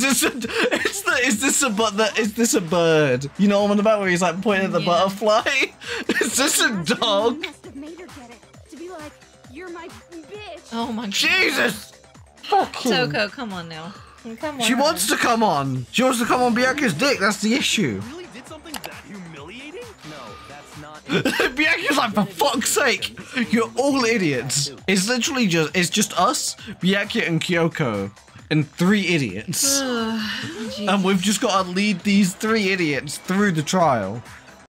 this a bird? You know what I'm on about where he's like pointing at the butterfly? Is this a dog? Must have made her get it to be like, you're my bitch. Oh my God. Jesus! Fucking. Toko, come on now. Come on. She wants to come on. She wants to come on Bianca's dick. That's the issue. You really did something that humiliating? No, that's not. Bianca's like, for fuck's sake, you're all idiots. It's literally just us, Bianca and Kyoko, and 3 idiots. And we've just got to lead these 3 idiots through the trial.